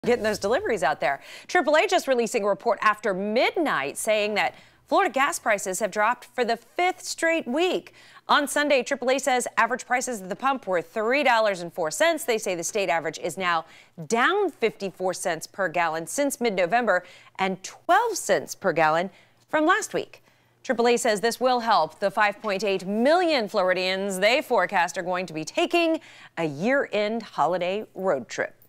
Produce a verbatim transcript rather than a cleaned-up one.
Getting those deliveries out there. triple A just releasing a report after midnight saying that Florida gas prices have dropped for the fifth straight week. On Sunday, triple A says average prices at the pump were three dollars and four cents. They say the state average is now down fifty-four cents per gallon since mid-November and twelve cents per gallon from last week. triple A says this will help the five point eight million Floridians they forecast are going to be taking a year-end holiday road trip.